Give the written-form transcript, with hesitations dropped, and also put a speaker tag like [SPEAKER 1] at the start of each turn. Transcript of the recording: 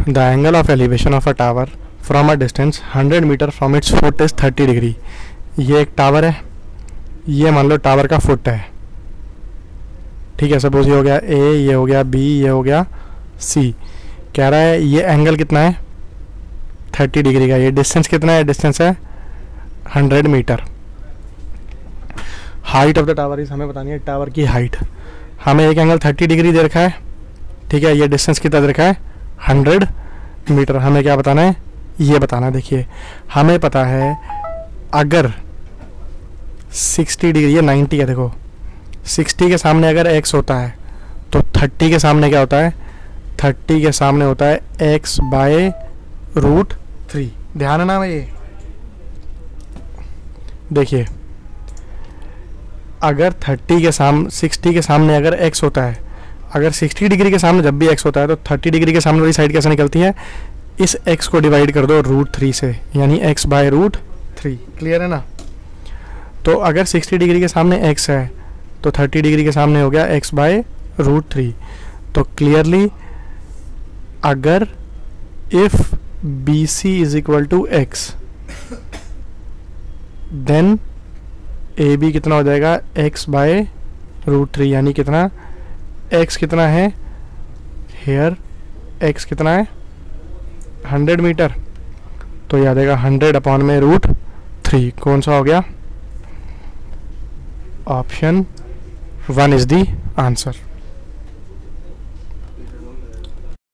[SPEAKER 1] The angle of elevation of a tower from a distance 100 meter from its foot is 30 degree. ये एक tower है, ये मान लो tower का फुट है, ठीक है। सपोज ये हो गया ए, ये हो गया बी, ये हो गया सी। कह रहा है ये एंगल कितना है 30 डिग्री का। ये डिस्टेंस कितना है, डिस्टेंस है 100 meter. Height of the tower is, हमें बतानी है टावर की हाइट। हमें एक एंगल 30 डिग्री दे रखा है, ठीक है। ये डिस्टेंस कितना दे रखा है 100 मीटर। हमें क्या बताना है, ये बताना है। देखिए हमें पता है अगर 60 डिग्री, ये 90 है, देखो 60 के सामने अगर x होता है तो 30 के सामने क्या होता है, 30 के सामने होता है x बाय √3। ध्यान है ना भाई। ये देखिए अगर 60 के सामने अगर x होता है, अगर 60 डिग्री के सामने जब भी x होता है तो 30 डिग्री के सामने वाली साइड कैसे निकलती है, इस x को डिवाइड कर दो √3 से, यानी x बाय √3। क्लियर है ना। तो अगर 60 डिग्री के सामने x है तो 30 डिग्री के सामने हो गया x बाय √3। तो क्लियरली अगर if BC is equal to x then AB कितना हो जाएगा x बाय √3, यानी कितना, x कितना है हेयर, x कितना है 100 मीटर। तो याद आएगा 100 अपॉन में √3। कौन सा हो गया, ऑप्शन 1 इज द आंसर।